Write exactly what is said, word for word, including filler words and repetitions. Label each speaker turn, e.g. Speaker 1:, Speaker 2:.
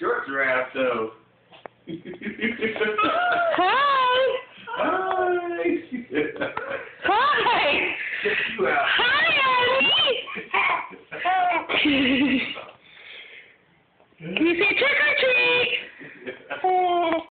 Speaker 1: short giraffe, though.
Speaker 2: Hi!
Speaker 1: Hi!
Speaker 2: Hi!
Speaker 1: Check you out.
Speaker 2: Hi, Abby!